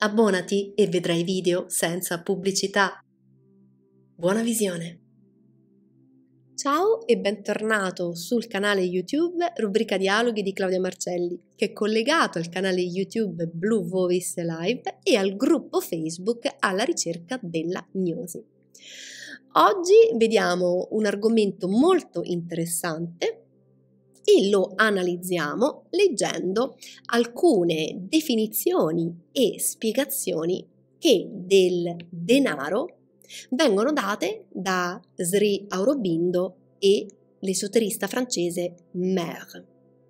Abbonati e vedrai video senza pubblicità. Buona visione! Ciao e bentornato sul canale YouTube rubrica Dialoghi di Claudia Marcelli, che è collegato al canale YouTube Blue Voice Live e al gruppo Facebook alla ricerca della gnosi. Oggi vediamo un argomento molto interessante e lo analizziamo leggendo alcune definizioni e spiegazioni che del denaro vengono date da Sri Aurobindo e l'esoterista francese Maire.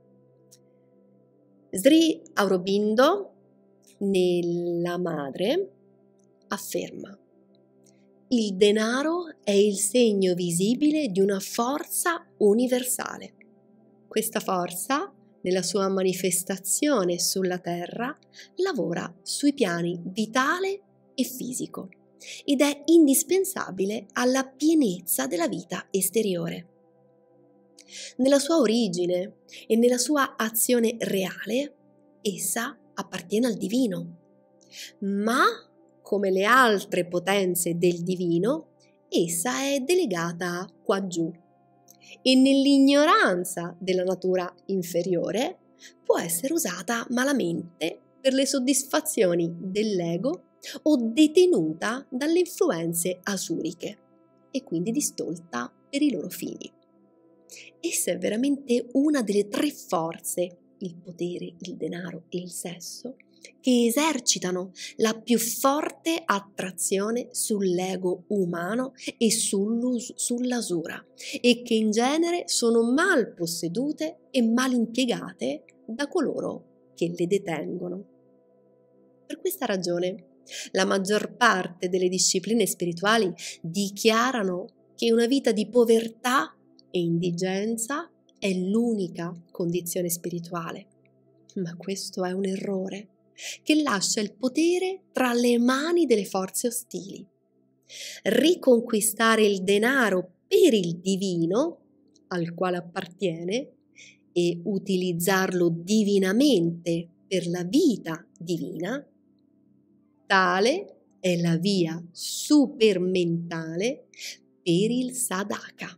Sri Aurobindo, nella Madre, afferma: il denaro è il segno visibile di una forza universale. Questa forza, nella sua manifestazione sulla Terra, lavora sui piani vitale e fisico ed è indispensabile alla pienezza della vita esteriore. Nella sua origine e nella sua azione reale, essa appartiene al divino, ma come le altre potenze del divino, essa è delegata qua giù e nell'ignoranza della natura inferiore può essere usata malamente per le soddisfazioni dell'ego o detenuta dalle influenze asuriche e quindi distolta per i loro fini. Essa è veramente una delle tre forze, il potere, il denaro e il sesso, che esercitano la più forte attrazione sull'ego umano e sull'asura e che in genere sono mal possedute e mal impiegate da coloro che le detengono. Per questa ragione, la maggior parte delle discipline spirituali dichiarano che una vita di povertà e indigenza è l'unica condizione spirituale. Ma questo è un errore che lascia il potere tra le mani delle forze ostili. Riconquistare il denaro per il divino al quale appartiene e utilizzarlo divinamente per la vita divina, tale è la via supermentale per il sadhaka.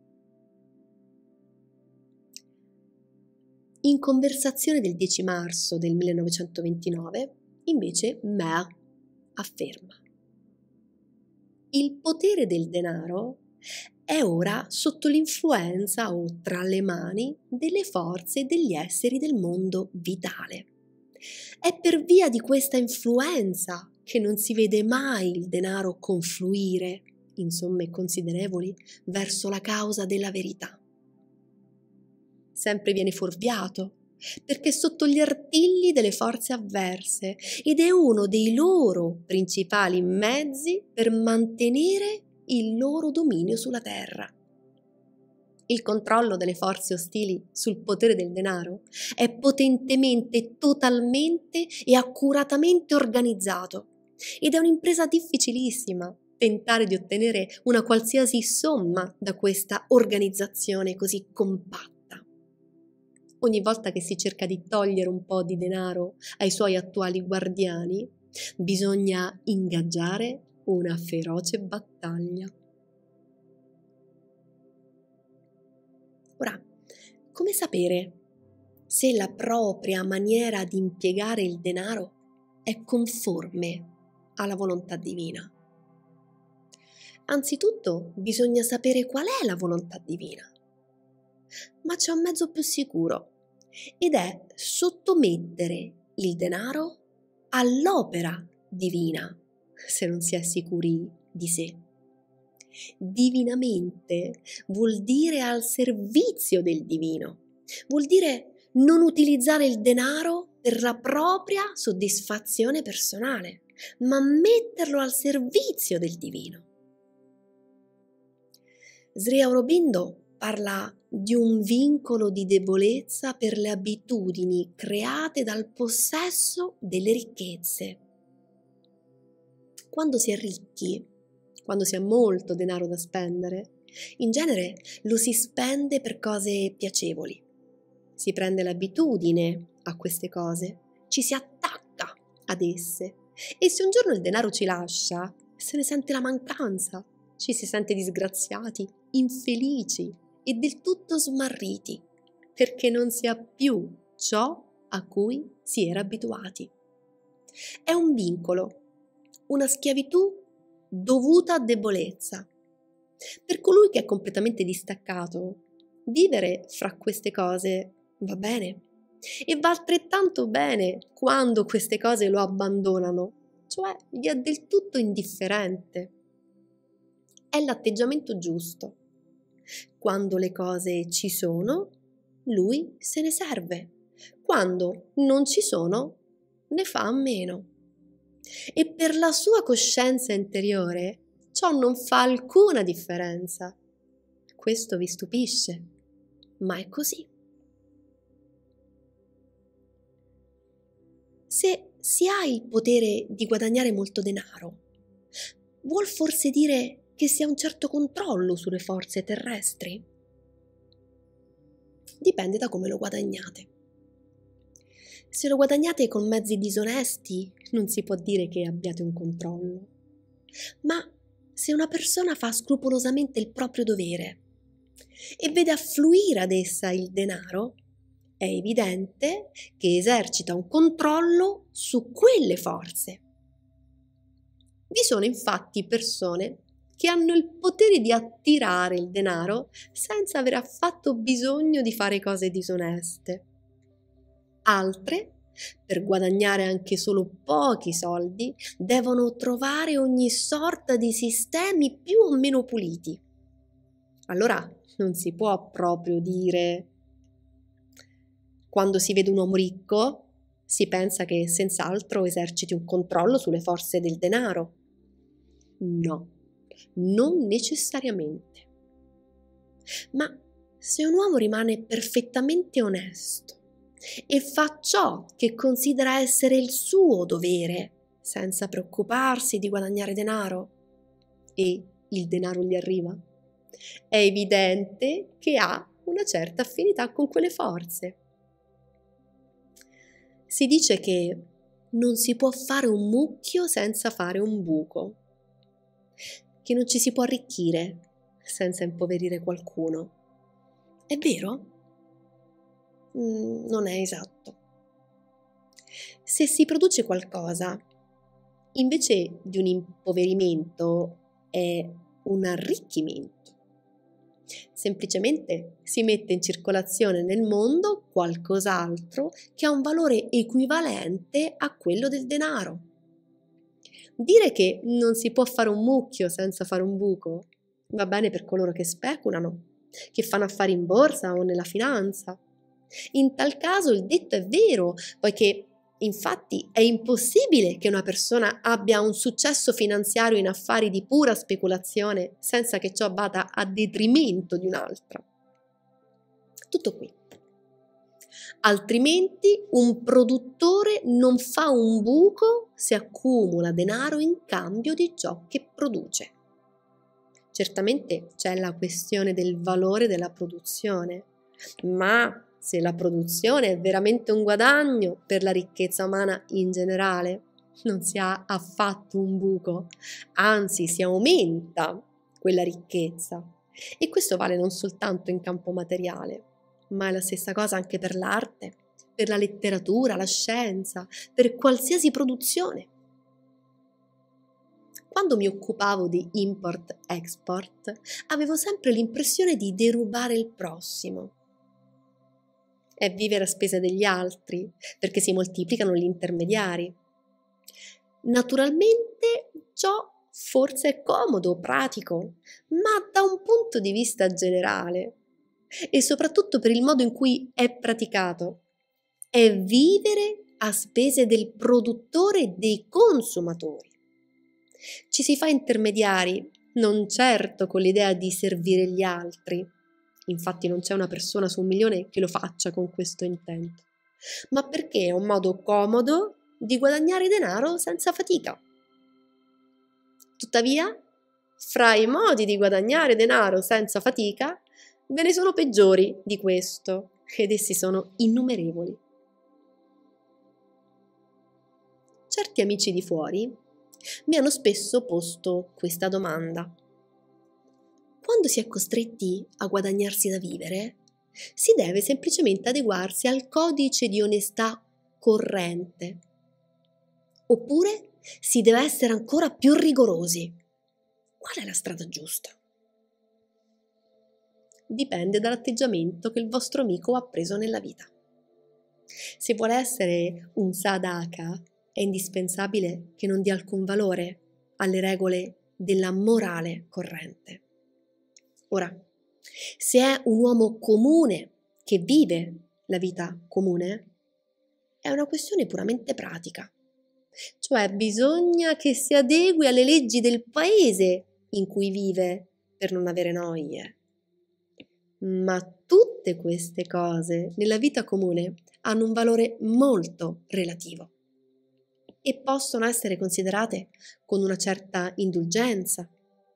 In conversazione del 10 marzo del 1929, invece, Maire afferma: il potere del denaro è ora sotto l'influenza o tra le mani delle forze degli esseri del mondo vitale. È per via di questa influenza che non si vede mai il denaro confluire in somme considerevoli verso la causa della verità. Sempre viene fuorviato, perché sotto gli artigli delle forze avverse ed è uno dei loro principali mezzi per mantenere il loro dominio sulla terra. Il controllo delle forze ostili sul potere del denaro è potentemente, totalmente e accuratamente organizzato ed è un'impresa difficilissima tentare di ottenere una qualsiasi somma da questa organizzazione così compatta. Ogni volta che si cerca di togliere un po' di denaro ai suoi attuali guardiani, bisogna ingaggiare una feroce battaglia. Ora, come sapere se la propria maniera di impiegare il denaro è conforme alla volontà divina? Anzitutto bisogna sapere qual è la volontà divina. Ma c'è un mezzo più sicuro ed è sottomettere il denaro all'opera divina, se non si è sicuri di sé. Divinamente vuol dire al servizio del divino, vuol dire non utilizzare il denaro per la propria soddisfazione personale, ma metterlo al servizio del divino. Sri Aurobindo parla di un vincolo di debolezza per le abitudini create dal possesso delle ricchezze. Quando si è ricchi, quando si ha molto denaro da spendere, in genere lo si spende per cose piacevoli. Si prende l'abitudine a queste cose, ci si attacca ad esse E se un giorno il denaro ci lascia, se ne sente la mancanza, ci si sente disgraziati, infelici e del tutto smarriti, perché non si ha più ciò a cui si era abituati. È un vincolo, una schiavitù dovuta a debolezza. Per colui che è completamente distaccato, vivere fra queste cose va bene e va altrettanto bene quando queste cose lo abbandonano, cioè gli è del tutto indifferente. È l'atteggiamento giusto. Quando le cose ci sono, lui se ne serve. Quando non ci sono, ne fa a meno. E per la sua coscienza interiore ciò non fa alcuna differenza. Questo vi stupisce, ma è così. Se si ha il potere di guadagnare molto denaro, vuol forse dire che si ha un certo controllo sulle forze terrestri? Dipende da come lo guadagnate. Se lo guadagnate con mezzi disonesti, non si può dire che abbiate un controllo. Ma se una persona fa scrupolosamente il proprio dovere e vede affluire ad essa il denaro, è evidente che esercita un controllo su quelle forze. Vi sono infatti persone che hanno il potere di attirare il denaro senza aver affatto bisogno di fare cose disoneste. Altre, per guadagnare anche solo pochi soldi, devono trovare ogni sorta di sistemi più o meno puliti. Allora non si può proprio dire: quando si vede un uomo ricco, si pensa che senz'altro eserciti un controllo sulle forze del denaro. No, non necessariamente. Ma se un uomo rimane perfettamente onesto e fa ciò che considera essere il suo dovere, senza preoccuparsi di guadagnare denaro, e il denaro gli arriva, è evidente che ha una certa affinità con quelle forze. Si dice che non si può fare un mucchio senza fare un buco, che non ci si può arricchire senza impoverire qualcuno. È vero? Non è esatto. Se si produce qualcosa, invece di un impoverimento, è un arricchimento. Semplicemente si mette in circolazione nel mondo qualcos'altro che ha un valore equivalente a quello del denaro. Dire che non si può fare un mucchio senza fare un buco va bene per coloro che speculano, che fanno affari in borsa o nella finanza. In tal caso il detto è vero, poiché infatti è impossibile che una persona abbia un successo finanziario in affari di pura speculazione senza che ciò vada a detrimento di un'altra. Tutto qui. Altrimenti un produttore non fa un buco se accumula denaro in cambio di ciò che produce. Certamente c'è la questione del valore della produzione, ma se la produzione è veramente un guadagno per la ricchezza umana in generale, non si ha affatto un buco, anzi si aumenta quella ricchezza. E questo vale non soltanto in campo materiale, ma è la stessa cosa anche per l'arte, per la letteratura, la scienza, per qualsiasi produzione. Quando mi occupavo di import-export, avevo sempre l'impressione di derubare il prossimo. È vivere a spese degli altri, perché si moltiplicano gli intermediari. Naturalmente ciò forse è comodo, pratico, ma da un punto di vista generale, e soprattutto per il modo in cui è praticato, è vivere a spese del produttore e dei consumatori. Ci si fa intermediari, non certo con l'idea di servire gli altri. Infatti non c'è una persona su 1.000.000 che lo faccia con questo intento, ma perché è un modo comodo di guadagnare denaro senza fatica. Tuttavia, fra i modi di guadagnare denaro senza fatica, ve ne sono peggiori di questo, ed essi sono innumerevoli. certi amici di fuori mi hanno spesso posto questa domanda. Quando si è costretti a guadagnarsi da vivere, si deve semplicemente adeguarsi al codice di onestà corrente, oppure si deve essere ancora più rigorosi? Qual è la strada giusta? Dipende dall'atteggiamento che il vostro amico ha preso nella vita. Se vuole essere un sadaka, è indispensabile che non dia alcun valore alle regole della morale corrente. Ora, se è un uomo comune che vive la vita comune, è una questione puramente pratica. Cioè bisogna che si adegui alle leggi del paese in cui vive per non avere noie. Ma tutte queste cose nella vita comune hanno un valore molto relativo e possono essere considerate con una certa indulgenza.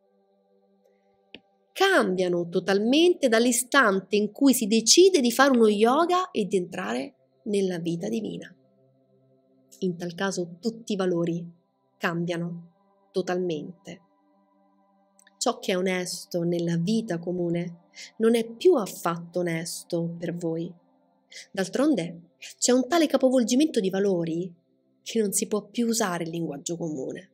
Cambiano totalmente dall'istante in cui si decide di fare uno yoga e di entrare nella vita divina. In tal caso tutti i valori cambiano totalmente. Ciò che è onesto nella vita comune non è più affatto onesto per voi. D'altronde c'è un tale capovolgimento di valori che non si può più usare il linguaggio comune.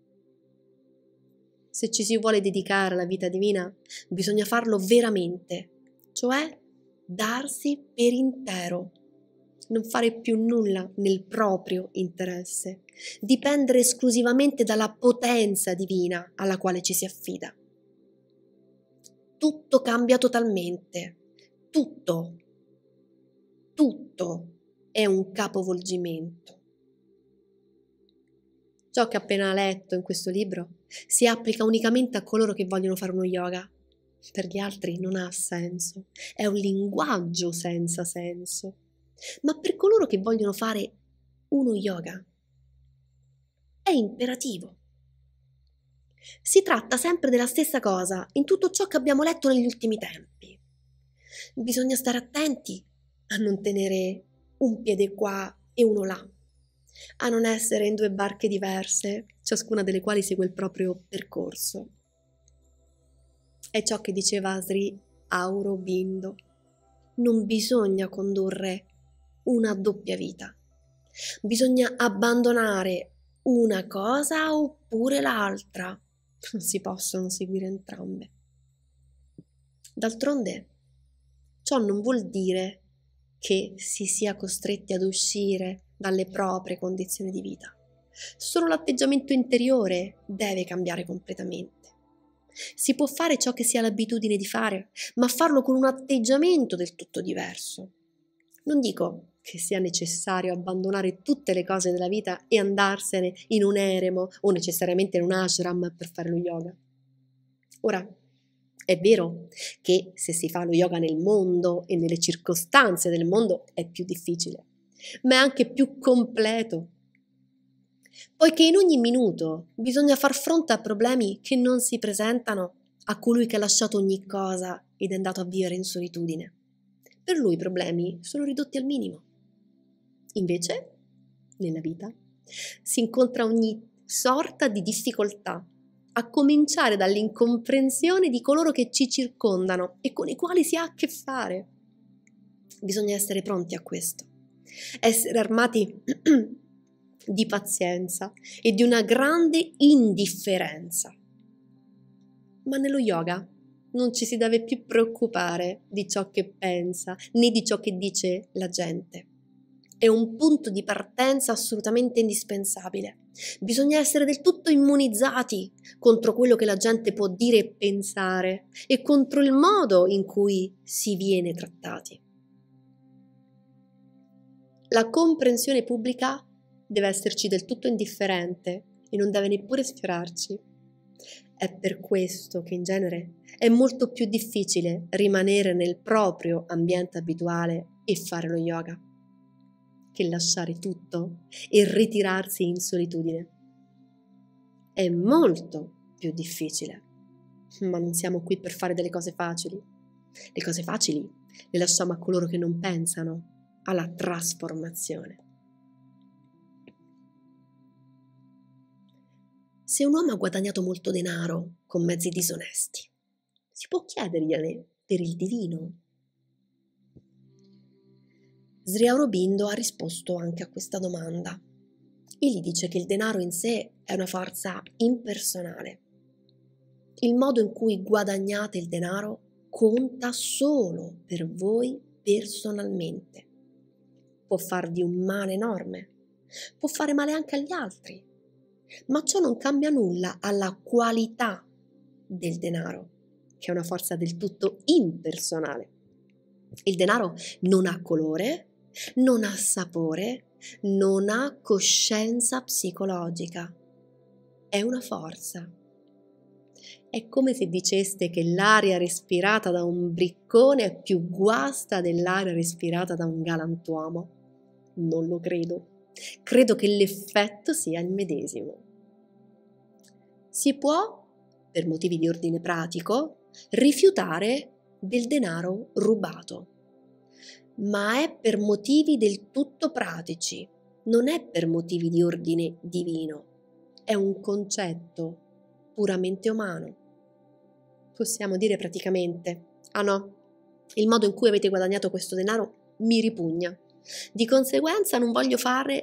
Se ci si vuole dedicare alla vita divina, bisogna farlo veramente, cioè darsi per intero. Non fare più nulla nel proprio interesse, dipendere esclusivamente dalla potenza divina alla quale ci si affida. Tutto cambia totalmente, tutto è un capovolgimento. Ciò che ho appena letto in questo libro si applica unicamente a coloro che vogliono fare uno yoga. Per gli altri non ha senso, è un linguaggio senza senso. Ma per coloro che vogliono fare uno yoga è imperativo. Si tratta sempre della stessa cosa in tutto ciò che abbiamo letto negli ultimi tempi. Bisogna stare attenti a non tenere un piede qua e uno là, a non essere in due barche diverse, ciascuna delle quali segue il proprio percorso. È ciò che diceva Sri Aurobindo. Non bisogna condurre una doppia vita. Bisogna abbandonare una cosa oppure l'altra. Non si possono seguire entrambe. D'altronde, ciò non vuol dire che si sia costretti ad uscire dalle proprie condizioni di vita. Solo l'atteggiamento interiore deve cambiare completamente. Si può fare ciò che si ha l'abitudine di fare, ma farlo con un atteggiamento del tutto diverso. Non dico che sia necessario abbandonare tutte le cose della vita e andarsene in un eremo o necessariamente in un ashram per fare lo yoga. Ora, è vero che se si fa lo yoga nel mondo e nelle circostanze del mondo è più difficile, ma è anche più completo, poiché in ogni minuto bisogna far fronte a problemi che non si presentano a colui che ha lasciato ogni cosa ed è andato a vivere in solitudine. Per lui i problemi sono ridotti al minimo. Invece, nella vita, si incontra ogni sorta di difficoltà, a cominciare dall'incomprensione di coloro che ci circondano e con i quali si ha a che fare. Bisogna essere pronti a questo, essere armati di pazienza e di una grande indifferenza. Ma nello yoga non ci si deve più preoccupare di ciò che pensa né di ciò che dice la gente. È un punto di partenza assolutamente indispensabile. Bisogna essere del tutto immunizzati contro quello che la gente può dire e pensare e contro il modo in cui si viene trattati. La comprensione pubblica deve esserci del tutto indifferente e non deve neppure sfiorarci. È per questo che in genere è molto più difficile rimanere nel proprio ambiente abituale e fare lo yoga che lasciare tutto e ritirarsi in solitudine. È molto più difficile, ma non siamo qui per fare delle cose facili. Le cose facili le lasciamo a coloro che non pensano alla trasformazione. Se un uomo ha guadagnato molto denaro con mezzi disonesti, si può chiedergliene per il divino? Sri Aurobindo ha risposto anche a questa domanda e gli dice che il denaro in sé è una forza impersonale. Il modo in cui guadagnate il denaro conta solo per voi personalmente. Può farvi un male enorme, può fare male anche agli altri, ma ciò non cambia nulla alla qualità del denaro, che è una forza del tutto impersonale. Il denaro non ha colore, non ha sapore, non ha coscienza psicologica. È una forza. È come se diceste che l'aria respirata da un briccone è più guasta dell'aria respirata da un galantuomo. Non lo credo. Credo che l'effetto sia il medesimo. Si può, per motivi di ordine pratico, rifiutare del denaro rubato, ma è per motivi del tutto pratici, non è per motivi di ordine divino. È un concetto puramente umano. Possiamo dire praticamente: ah no, il modo in cui avete guadagnato questo denaro mi ripugna. Di conseguenza non voglio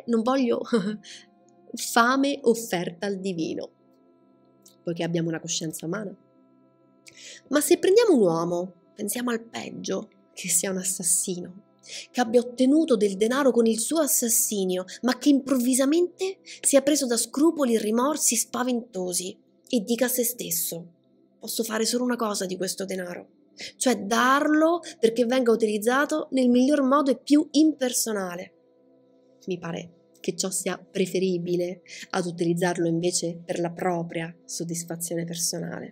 fame offerta al divino, poiché abbiamo una coscienza umana. Ma se prendiamo un uomo, pensiamo al peggio, che sia un assassino, che abbia ottenuto del denaro con il suo assassinio, ma che improvvisamente sia preso da scrupoli e rimorsi spaventosi e dica a se stesso: posso fare solo una cosa di questo denaro, cioè darlo perché venga utilizzato nel miglior modo e più impersonale. Mi pare che ciò sia preferibile ad utilizzarlo invece per la propria soddisfazione personale.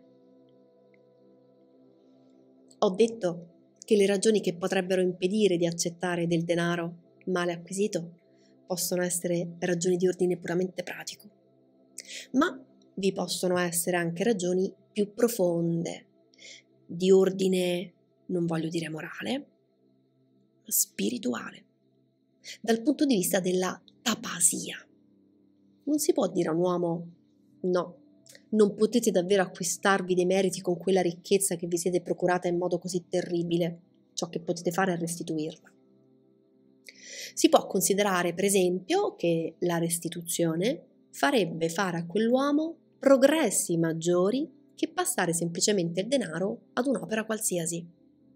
Ho detto che le ragioni che potrebbero impedire di accettare del denaro male acquisito possono essere ragioni di ordine puramente pratico, ma vi possono essere anche ragioni più profonde, di ordine, non voglio dire morale, ma spirituale, dal punto di vista della tapasia. Non si può dire a un uomo: no, non potete davvero acquistarvi dei meriti con quella ricchezza che vi siete procurata in modo così terribile. Ciò che potete fare è restituirla. Si può considerare, per esempio, che la restituzione farebbe fare a quell'uomo progressi maggiori che passare semplicemente il denaro ad un'opera qualsiasi.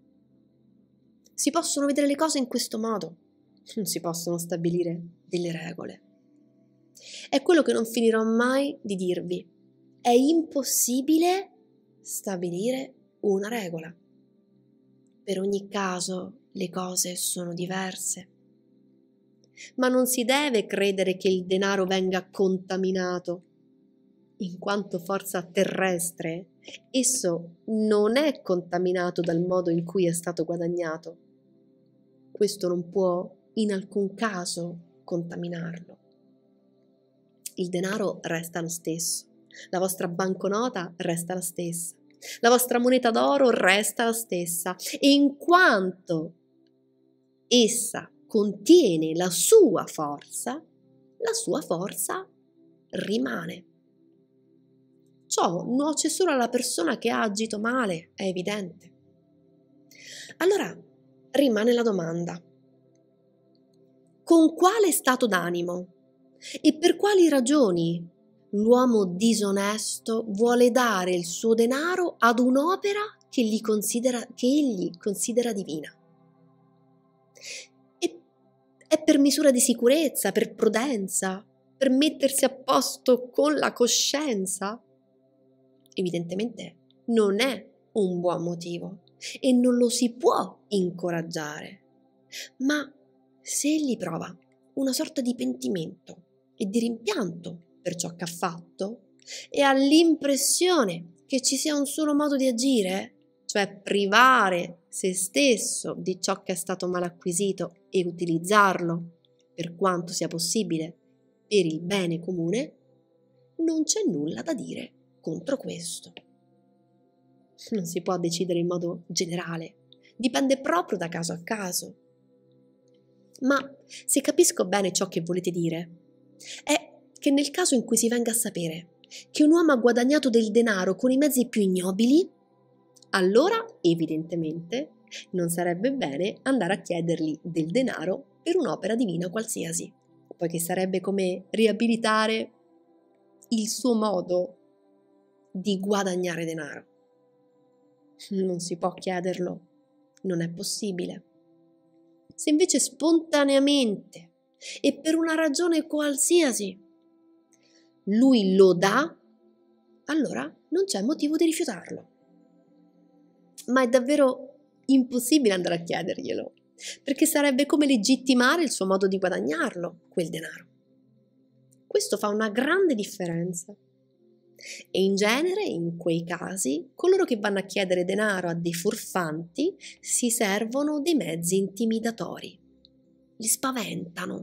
Si possono vedere le cose in questo modo, non si possono stabilire delle regole. È quello che non finirò mai di dirvi. È impossibile stabilire una regola. Per ogni caso le cose sono diverse. Ma non si deve credere che il denaro venga contaminato. In quanto forza terrestre, esso non è contaminato dal modo in cui è stato guadagnato. Questo non può in alcun caso contaminarlo. Il denaro resta lo stesso, la vostra banconota resta la stessa, la vostra moneta d'oro resta la stessa, e in quanto essa contiene la sua forza rimane. Ciò nuoce solo alla persona che ha agito male, è evidente. Allora rimane la domanda: con quale stato d'animo e per quali ragioni l'uomo disonesto vuole dare il suo denaro ad un'opera che egli considera divina? È per misura di sicurezza, per prudenza, per mettersi a posto con la coscienza? Evidentemente non è un buon motivo e non lo si può incoraggiare. Ma se egli prova una sorta di pentimento e di rimpianto per ciò che ha fatto e ha l'impressione che ci sia un solo modo di agire, cioè privare se stesso di ciò che è stato mal acquisito e utilizzarlo per quanto sia possibile per il bene comune, non c'è nulla da dire contro questo. Non si può decidere in modo generale, dipende proprio da caso a caso. Ma se capisco bene ciò che volete dire, è che nel caso in cui si venga a sapere che un uomo ha guadagnato del denaro con i mezzi più ignobili, allora evidentemente non sarebbe bene andare a chiedergli del denaro per un'opera divina qualsiasi, poiché sarebbe come riabilitare il suo modo di guadagnare denaro. Non si può chiederlo, non è possibile. Se invece spontaneamente e per una ragione qualsiasi lui lo dà, allora non c'è motivo di rifiutarlo. Ma è davvero impossibile andare a chiederglielo, perché sarebbe come legittimare il suo modo di guadagnarlo, quel denaro. Questo fa una grande differenza. E in genere, in quei casi, coloro che vanno a chiedere denaro a dei furfanti si servono dei mezzi intimidatori. Li spaventano.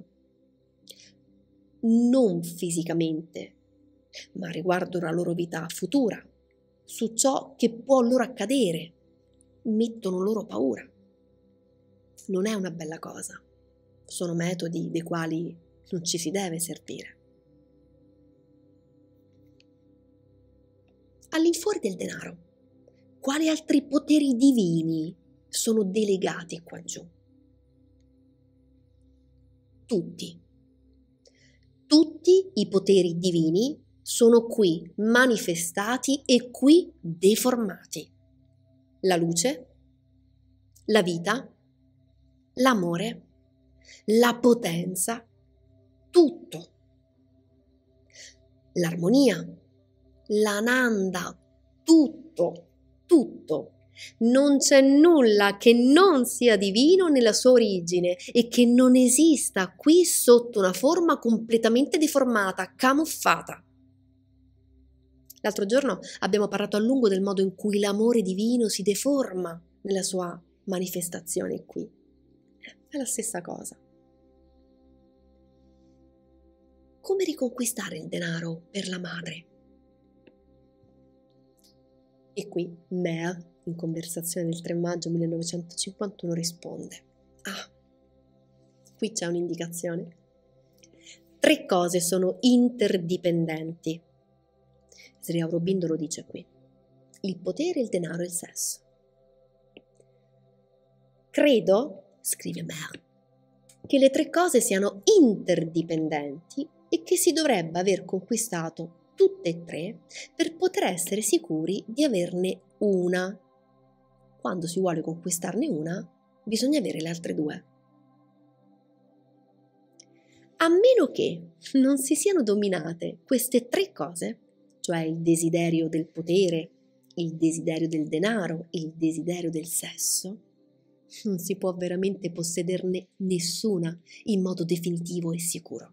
Non fisicamente, ma riguardo la loro vita futura, su ciò che può loro accadere. Mettono loro paura. Non è una bella cosa. Sono metodi dei quali non ci si deve servire. All'infuori del denaro, quali altri poteri divini sono delegati qua giù? Tutti i poteri divini sono qui manifestati e qui deformati. La luce, la vita, l'amore, la potenza, tutto. L'armonia, l'ananda, tutto. Non c'è nulla che non sia divino nella sua origine e che non esista qui sotto una forma completamente deformata, camuffata. L'altro giorno abbiamo parlato a lungo del modo in cui l'amore divino si deforma nella sua manifestazione qui. È la stessa cosa. Come riconquistare il denaro per la madre? E qui Mel, in conversazione del 3 maggio 1951, risponde: qui c'è un'indicazione. 3 cose sono interdipendenti. Sri Aurobindo lo dice qui: il potere, il denaro e il sesso. Credo, scrive Mel, che le 3 cose siano interdipendenti e che si dovrebbe aver conquistato tutte e 3 per poter essere sicuri di averne una. Quando si vuole conquistarne una, bisogna avere le altre 2. A meno che non si siano dominate queste 3 cose, cioè il desiderio del potere, il desiderio del denaro, il desiderio del sesso, non si può veramente possederne nessuna in modo definitivo e sicuro.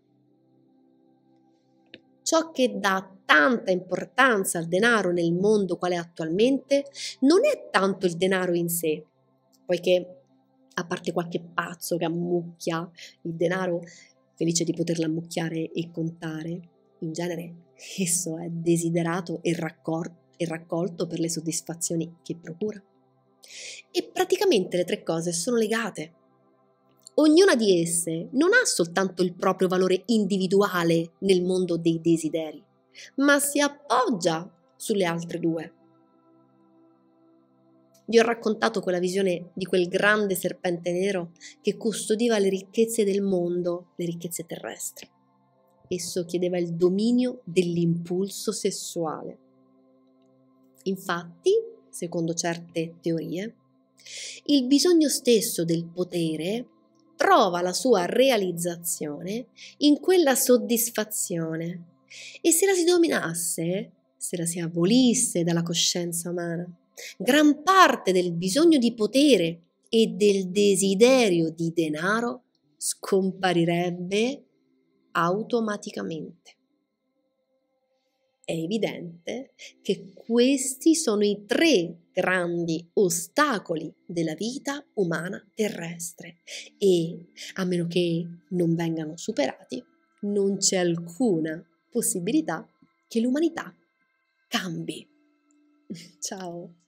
Ciò che dà tanta importanza al denaro nel mondo qual è attualmente non è tanto il denaro in sé, poiché, a parte qualche pazzo che ammucchia il denaro felice di poterlo ammucchiare e contare, in genere esso è desiderato e raccolto per le soddisfazioni che procura. E praticamente le 3 cose sono legate. Ognuna di esse non ha soltanto il proprio valore individuale nel mondo dei desideri, ma si appoggia sulle altre 2. Vi ho raccontato quella visione di quel grande serpente nero che custodiva le ricchezze del mondo, le ricchezze terrestri. Esso chiedeva il dominio dell'impulso sessuale. Infatti, secondo certe teorie, il bisogno stesso del potere trova la sua realizzazione in quella soddisfazione e se la si dominasse, se la si abolisse dalla coscienza umana, gran parte del bisogno di potere e del desiderio di denaro scomparirebbe automaticamente. È evidente che questi sono i 3 grandi ostacoli della vita umana terrestre e, a meno che non vengano superati, non c'è alcuna possibilità che l'umanità cambi. Ciao!